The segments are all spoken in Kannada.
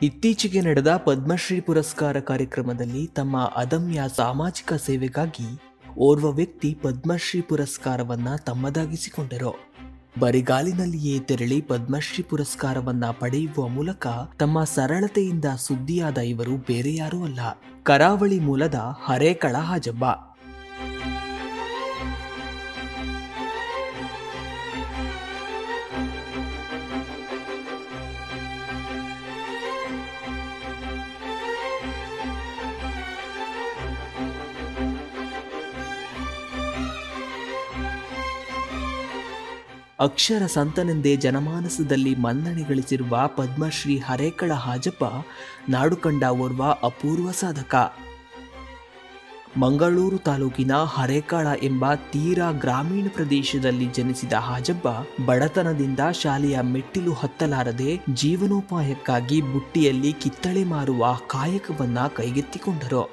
ಇತ್ತೀಚೆಗೆ ನಡೆದ ಪದ್ಮಶ್ರೀ ಪುರಸ್ಕಾರ ಕಾರ್ಯಕ್ರಮದಲ್ಲಿ ತಮ್ಮ ಅದಮ್ಯ ಸಾಮಾಜಿಕ ಸೇವೆಗಾಗಿ ಓರ್ವ ವ್ಯಕ್ತಿ ಪದ್ಮಶ್ರೀ ಪುರಸ್ಕಾರವನ್ನ ತಮ್ಮದಾಗಿಸಿಕೊಂಡರು. ಬರಿಗಾಲಿನಲ್ಲಿಯೇ ತೆರಳಿ ಪದ್ಮಶ್ರೀ ಪುರಸ್ಕಾರವನ್ನ ಪಡೆಯುವ ಮೂಲಕ ತಮ್ಮ ಸರಳತೆಯಿಂದ ಸುದ್ದಿಯಾದ ಇವರು ಬೇರೆ ಯಾರೂ ಅಲ್ಲ, ಕರಾವಳಿ ಮೂಲದ ಹರೇಕಳ ಹಾಜಬ್ಬ. ಅಕ್ಷರ ಸಂತನೆಂದೇ ಜನಮಾನಸದಲ್ಲಿ ಮನ್ನಣೆ ಗಳಿಸಿರುವ ಪದ್ಮಶ್ರೀ ಹರೇಕಳ ಹಾಜಬ್ಬ ನಾಡು ಕಂಡ ಓರ್ವ ಅಪೂರ್ವ ಸಾಧಕ. ಮಂಗಳೂರು ತಾಲೂಕಿನ ಹರೇಕಳ ಎಂಬ ತೀರಾ ಗ್ರಾಮೀಣ ಪ್ರದೇಶದಲ್ಲಿ ಜನಿಸಿದ ಹಾಜಬ್ಬ ಬಡತನದಿಂದ ಶಾಲೆಯ ಮೆಟ್ಟಿಲು ಹತ್ತಲಾರದೆ ಜೀವನೋಪಾಯಕ್ಕಾಗಿ ಬುಟ್ಟಿಯಲ್ಲಿ ಕಿತ್ತಳೆ ಮಾರುವ ಕಾಯಕವನ್ನ ಕೈಗೆತ್ತಿಕೊಂಡರು.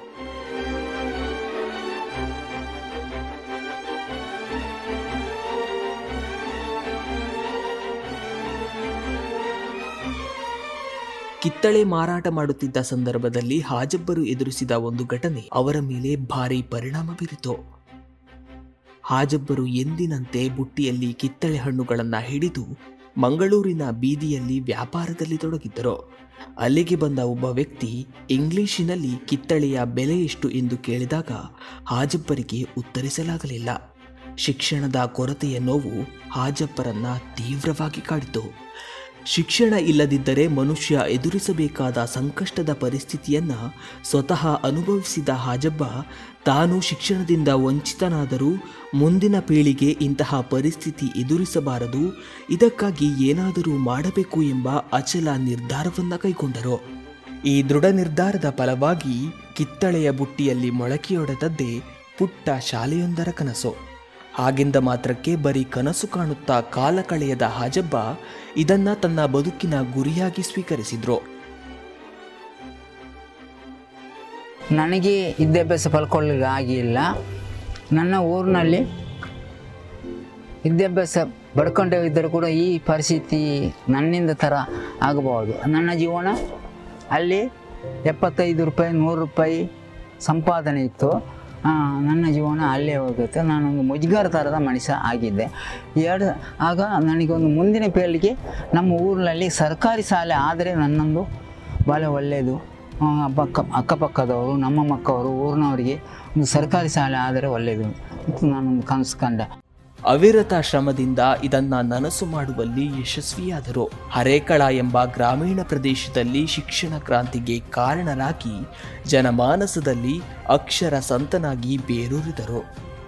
ಕಿತ್ತಳೆ ಮಾರಾಟ ಮಾಡುತ್ತಿದ್ದ ಸಂದರ್ಭದಲ್ಲಿ ಹಾಜಬ್ಬರು ಎದುರಿಸಿದ ಒಂದು ಘಟನೆ ಅವರ ಮೇಲೆ ಭಾರಿ ಪರಿಣಾಮ ಬೀರಿತು. ಹಾಜಬ್ಬರು ಎಂದಿನಂತೆ ಬುಟ್ಟಿಯಲ್ಲಿ ಕಿತ್ತಳೆ ಹಣ್ಣುಗಳನ್ನು ಹಿಡಿದು ಮಂಗಳೂರಿನ ಬೀದಿಯಲ್ಲಿ ವ್ಯಾಪಾರದಲ್ಲಿ ತೊಡಗಿದ್ದರು. ಅಲ್ಲಿಗೆ ಬಂದ ಒಬ್ಬ ವ್ಯಕ್ತಿ ಇಂಗ್ಲಿಶಿನಲ್ಲಿ ಕಿತ್ತಳೆಯ ಬೆಲೆ ಎಷ್ಟು ಎಂದು ಕೇಳಿದಾಗ ಹಾಜಬ್ಬರಿಗೆ ಉತ್ತರಿಸಲಾಗಲಿಲ್ಲ. ಶಿಕ್ಷಣದ ಕೊರತೆಯ ನೋವು ಹಾಜಬ್ಬರನ್ನ ತೀವ್ರವಾಗಿ ಕಾಡಿತು. ಶಿಕ್ಷಣ ಇಲ್ಲದಿದ್ದರೆ ಮನುಷ್ಯ ಎದುರಿಸಬೇಕಾದ ಸಂಕಷ್ಟದ ಪರಿಸ್ಥಿತಿಯನ್ನ ಸ್ವತಃ ಅನುಭವಿಸಿದ ಹಾಜಬ್ಬ ತಾನು ಶಿಕ್ಷಣದಿಂದ ವಂಚಿತನಾದರೂ ಮುಂದಿನ ಪೀಳಿಗೆ ಇಂತಹ ಪರಿಸ್ಥಿತಿ ಎದುರಿಸಬಾರದು, ಇದಕ್ಕಾಗಿ ಏನಾದರೂ ಮಾಡಬೇಕು ಎಂಬ ಅಚಲ ನಿರ್ಧಾರವನ್ನು ಕೈಗೊಂಡರು. ಈ ದೃಢ ನಿರ್ಧಾರದ ಫಲವಾಗಿ ಕಿತ್ತಳೆಯ ಬುಟ್ಟಿಯಲ್ಲಿ ಮೊಳಕೆಯೊಡೆದದ್ದೇ ಪುಟ್ಟ ಶಾಲೆಯೊಂದರ ಕನಸು. ಹಾಗೆಂದ ಮಾತ್ರಕ್ಕೆ ಬರೀ ಕನಸು ಕಾಣುತ್ತಾ ಕಾಲ ಕಳೆಯದ ಹಾಜಬ್ಬ ಇದನ್ನ ತನ್ನ ಬದುಕಿನ ಗುರಿಯಾಗಿ ಸ್ವೀಕರಿಸಿದ್ರು. ನನಗೆ ವಿದ್ಯಾಭ್ಯಾಸ ಪಡ್ಕೊಳ್ಳಿಕ್ಕೆ ಆಗಿಲ್ಲ. ನನ್ನ ಊರಿನಲ್ಲಿ ವಿದ್ಯಾಭ್ಯಾಸ ಪಡ್ಕೊಂಡೇ ಇದ್ದರೂ ಕೂಡ ಈ ಪರಿಸ್ಥಿತಿ ನನ್ನಿಂದ ಥರ ಆಗಬಹುದು. ನನ್ನ ಜೀವನ ಅಲ್ಲಿ 75 ರೂಪಾಯಿ 100 ರೂಪಾಯಿ ಸಂಪಾದನೆ ಇತ್ತು. ನನ್ನ ಜೀವನ ಅಲ್ಲೇ ಹೋಗುತ್ತೆ. ನಾನೊಂದು ಮುಜುಗರ ಥರದ ಮನುಷ್ಯ ಆಗಿದ್ದೆ. ಆಗ ನನಗೊಂದು ಮುಂದಿನ ಪೀಳಿಗೆ ನಮ್ಮ ಊರಿನಲ್ಲಿ ಸರ್ಕಾರಿ ಶಾಲೆ ಆದರೆ ನನ್ನೊಂದು ಭಾಳ ಒಳ್ಳೆಯದು. ಅಕ್ಕಪಕ್ಕದವರು ನಮ್ಮ ಮಕ್ಕಳು ಊರಿನವರಿಗೆ ಒಂದು ಸರ್ಕಾರಿ ಶಾಲೆ ಆದರೆ ಒಳ್ಳೆಯದು ಅಂತ ನಾನೊಂದು ಕನಸು ಕಂಡೆ. ಅವಿರತ ಶ್ರಮದಿಂದ ಇದನ್ನ ನನಸು ಮಾಡುವಲ್ಲಿ ಯಶಸ್ವಿಯಾದರು. ಹರೇಕಳ ಎಂಬ ಗ್ರಾಮೀಣ ಪ್ರದೇಶದಲ್ಲಿ ಶಿಕ್ಷಣ ಕ್ರಾಂತಿಗೆ ಕಾರಣರಾಗಿ ಜನಮಾನಸದಲ್ಲಿ ಅಕ್ಷರ ಸಂತನಾಗಿ ಬೇರೂರಿದರು.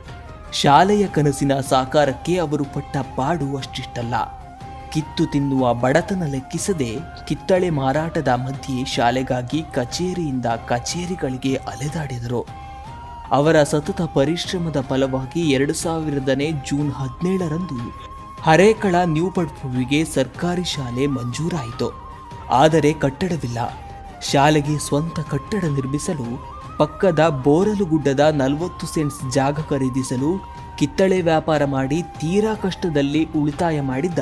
ಶಾಲೆಯ ಕನಸಿನ ಸಾಕಾರಕ್ಕೆ ಅವರು ಪಟ್ಟ ಪಾಡು ಅಷ್ಟಿಷ್ಟಲ್ಲ. ಕಿತ್ತು ತಿನ್ನುವ ಬಡತನ ಲೆಕ್ಕಿಸದೆ ಕಿತ್ತಳೆ ಮಾರಾಟದ ಮಧ್ಯೆ ಶಾಲೆಗಾಗಿ ಕಚೇರಿಯಿಂದ ಕಚೇರಿಗಳಿಗೆ ಅಲೆದಾಡಿದರು. ಅವರ ಸತತ ಪರಿಶ್ರಮದ ಫಲವಾಗಿ 2000ನೇ ಜೂನ್ 17ರಂದು ಹರೇಕಳ ನ್ಯೂ ಪಡ್ಪುವಿಗೆ ಸರ್ಕಾರಿ ಶಾಲೆ ಮಂಜೂರಾಯಿತು. ಆದರೆ ಕಟ್ಟಡವಿಲ್ಲ. ಶಾಲೆಗೆ ಸ್ವಂತ ಕಟ್ಟಡ ನಿರ್ಮಿಸಲು ಪಕ್ಕದ ಬೋರಲುಗುಡ್ಡದ 40 ಸೆಂಟ್ಸ್ ಜಾಗ ಖರೀದಿಸಲು ಕಿತ್ತಳೆ ವ್ಯಾಪಾರ ಮಾಡಿ ತೀರಾ ಕಷ್ಟದಲ್ಲಿ ಉಳಿತಾಯ ಮಾಡಿದ್ದ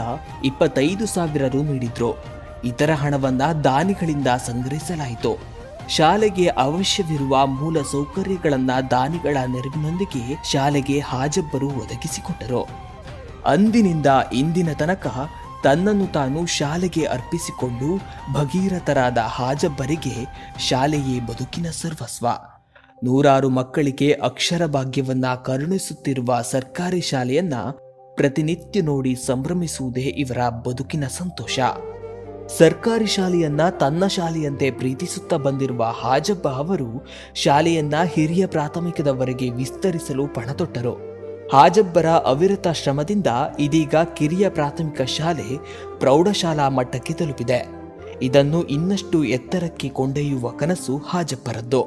25,000 ರು ನೀಡಿದ್ರು. ಇತರ ಹಣವನ್ನ ದಾನಿಗಳಿಂದ ಸಂಗ್ರಹಿಸಲಾಯಿತು. ಶಾಲೆಗೆ ಅವಶ್ಯವಿರುವ ಮೂಲ ಸೌಕರ್ಯಗಳನ್ನ ದಾನಿಗಳ ನೆರವಿನೊಂದಿಗೆ ಶಾಲೆಗೆ ಹಾಜಬ್ಬರು ಒದಗಿಸಿಕೊಟ್ಟರು. ಅಂದಿನಿಂದ ಇಂದಿನ ತನಕ ತನ್ನನ್ನು ತಾನು ಶಾಲೆಗೆ ಅರ್ಪಿಸಿಕೊಂಡು ಭಗೀರಥರಾದ ಹಾಜಬ್ಬರಿಗೆ ಶಾಲೆಯೇ ಬದುಕಿನ ಸರ್ವಸ್ವ. ನೂರಾರು ಮಕ್ಕಳಿಗೆ ಅಕ್ಷರ ಭಾಗ್ಯವನ್ನ ಕರುಣಿಸುತ್ತಿರುವ ಸರ್ಕಾರಿ ಶಾಲೆಯನ್ನ ಪ್ರತಿನಿತ್ಯ ನೋಡಿ ಸಂಭ್ರಮಿಸುವುದೇ ಇವರ ಬದುಕಿನ ಸಂತೋಷ. ಸರ್ಕಾರಿ ಶಾಲೆಯನ್ನ ತನ್ನ ಶಾಲೆಯಂತೆ ಪ್ರೀತಿಸುತ್ತಾ ಬಂದಿರುವ ಹಾಜಬ್ಬ ಅವರು ಶಾಲೆಯನ್ನ ಹಿರಿಯ ಪ್ರಾಥಮಿಕದವರೆಗೆ ವಿಸ್ತರಿಸಲು ಪಣತೊಟ್ಟರು. ಹಾಜಬ್ಬರ ಅವಿರತ ಶ್ರಮದಿಂದ ಇದೀಗ ಕಿರಿಯ ಪ್ರಾಥಮಿಕ ಶಾಲೆ ಪ್ರೌಢಶಾಲಾ ಮಟ್ಟಕ್ಕೆ ತಲುಪಿದೆ. ಇದನ್ನು ಇನ್ನಷ್ಟು ಎತ್ತರಕ್ಕೆ ಕೊಂಡೊಯ್ಯುವ ಕನಸು ಹಾಜಬ್ಬರದ್ದು.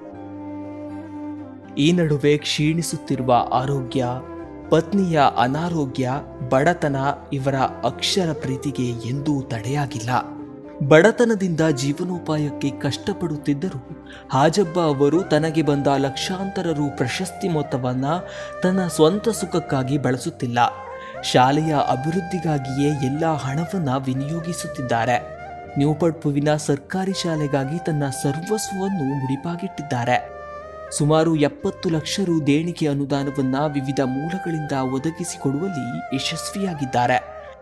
ಈ ನಡುವೆ ಕ್ಷೀಣಿಸುತ್ತಿರುವ ಆರೋಗ್ಯ, ಪತ್ನಿಯ ಅನಾರೋಗ್ಯ, ಬಡತನ ಇವರ ಅಕ್ಷರ ಪ್ರೀತಿಗೆ ಎಂದೂ ತಡೆಯಾಗಿಲ್ಲ. ಬಡತನದಿಂದ ಜೀವನೋಪಾಯಕ್ಕೆ ಕಷ್ಟಪಡುತ್ತಿದ್ದರೂ ಹಾಜಬ್ಬ ಅವರು ತನಗೆ ಬಂದ ಲಕ್ಷಾಂತರ ರು ಪ್ರಶಸ್ತಿ ಮೊತ್ತವನ್ನ ತನ್ನ ಸ್ವಂತ ಸುಖಕ್ಕಾಗಿ ಬಳಸುತ್ತಿಲ್ಲ. ಶಾಲೆಯ ಅಭಿವೃದ್ಧಿಗಾಗಿಯೇ ಎಲ್ಲ ಹಣವನ್ನ ವಿನಿಯೋಗಿಸುತ್ತಿದ್ದಾರೆ. ನ್ಯೂಪಡ್ಪುವಿನ ಸರ್ಕಾರಿ ಶಾಲೆಗಾಗಿ ತನ್ನ ಸರ್ವಸ್ವವನ್ನು ಮುಡಿಪಾಗಿಟ್ಟಿದ್ದಾರೆ. ಸುಮಾರು 70 ಲಕ್ಷ ರು ದೇಣಿಗೆ ಅನುದಾನವನ್ನ ವಿವಿಧ ಮೂಲಗಳಿಂದ ಒದಗಿಸಿಕೊಡುವಲ್ಲಿ ಯಶಸ್ವಿಯಾಗಿದ್ದಾರೆ.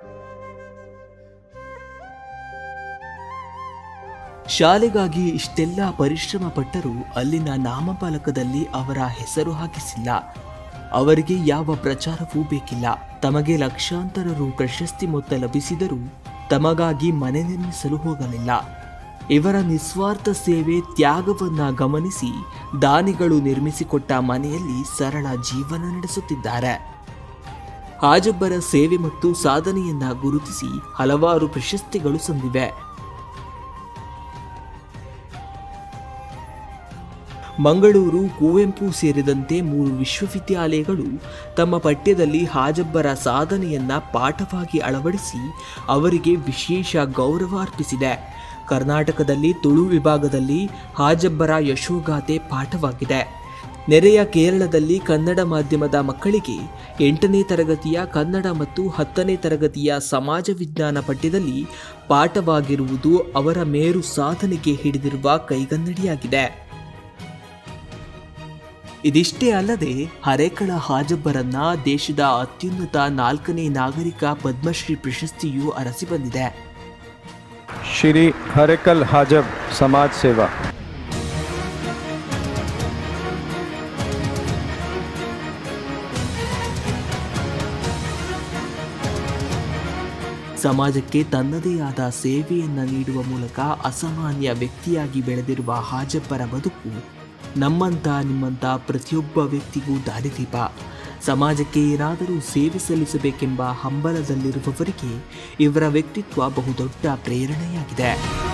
ಶಾಲೆಗಾಗಿ ಇಷ್ಟೆಲ್ಲ ಪರಿಶ್ರಮ ಪಟ್ಟರೂ ಅಲ್ಲಿನ ನಾಮಫಲಕದಲ್ಲಿ ಅವರ ಹೆಸರು ಹಾಕಿಸಿಲ್ಲ. ಅವರಿಗೆ ಯಾವ ಪ್ರಚಾರವೂ ಬೇಕಿಲ್ಲ. ತಮಗೆ ಲಕ್ಷಾಂತರ ರು ಪ್ರಶಸ್ತಿ ಮೊತ್ತ ಲಭಿಸಿದರೂ ತಮಗಾಗಿ ಮನೆ ನಿರ್ಮಿಸಲು ಹೋಗಲಿಲ್ಲ. ಇವರ ನಿಸ್ವಾರ್ಥ ಸೇವೆ, ತ್ಯಾಗವನ್ನ ಗಮನಿಸಿ ದಾನಿಗಳು ನಿರ್ಮಿಸಿಕೊಟ್ಟ ಮನೆಯಲ್ಲಿ ಸರಳ ಜೀವನ ನಡೆಸುತ್ತಿದ್ದಾರೆ. ಹಾಜಬ್ಬರ ಸೇವೆ ಮತ್ತು ಸಾಧನೆಯನ್ನ ಗುರುತಿಸಿ ಹಲವಾರು ಪ್ರಶಸ್ತಿಗಳು ಸಂದಿವೆ. ಮಂಗಳೂರು, ಕುವೆಂಪು ಸೇರಿದಂತೆ 3 ವಿಶ್ವವಿದ್ಯಾಲಯಗಳು ತಮ್ಮ ಪಠ್ಯದಲ್ಲಿ ಹಾಜಬ್ಬರ ಸಾಧನೆಯನ್ನ ಪಾಠವಾಗಿ ಅಳವಡಿಸಿ ಅವರಿಗೆ ವಿಶೇಷ ಗೌರವ ಅರ್ಪಿಸಿದೆ. ಕರ್ನಾಟಕದಲ್ಲಿ ತುಳು ವಿಭಾಗದಲ್ಲಿ ಹಾಜಬ್ಬರ ಯಶೋಗಾಥೆ ಪಾಠವಾಗಿದೆ. ನೆರೆಯ ಕೇರಳದಲ್ಲಿ ಕನ್ನಡ ಮಾಧ್ಯಮದ ಮಕ್ಕಳಿಗೆ 8ನೇ ತರಗತಿಯ ಕನ್ನಡ ಮತ್ತು 10ನೇ ತರಗತಿಯ ಸಮಾಜ ವಿಜ್ಞಾನ ಪಠ್ಯದಲ್ಲಿ ಪಾಠವಾಗಿರುವುದು ಅವರ ಮೇರು ಸಾಧನೆಗೆ ಹಿಡಿದಿರುವ ಕೈಗನ್ನಡಿಯಾಗಿದೆ. ಇದಿಷ್ಟೇ ಅಲ್ಲದೆ ಹರೇಕಳ ಹಾಜಬ್ಬರನ್ನ ದೇಶದ ಅತ್ಯುನ್ನತ 4ನೇ ನಾಗರಿಕ ಪದ್ಮಶ್ರೀ ಪ್ರಶಸ್ತಿಯು ಅರಸಿ ಬಂದಿದೆ. श्री हरेकल हाजब समाज सेवा. ಸಮಾಜಕ್ಕೆ ತನ್ನದೇ ಆದ ಸೇವೆಯನ್ನ ನೀಡುವ ಮೂಲಕ ಅಸಾಮಾನ್ಯ ವ್ಯಕ್ತಿಯಾಗಿ ಬೆಳೆದಿರುವ ಹಾಜಬ್ಬರ ಬದುಕು ನಮ್ಮಂತ ನಿಮ್ಮಂತ ಪ್ರತಿಯೊಬ್ಬ ವ್ಯಕ್ತಿಗೂ ದಾರಿದೀಪ. ಸಮಾಜಕ್ಕೆ ಏನಾದರೂ ಸೇವೆ ಸಲ್ಲಿಸಬೇಕೆಂಬ ಹಂಬಲದಲ್ಲಿರುವವರಿಗೆ ಇವರ ವ್ಯಕ್ತಿತ್ವ ಬಹುದೊಡ್ಡ ಪ್ರೇರಣೆಯಾಗಿದೆ.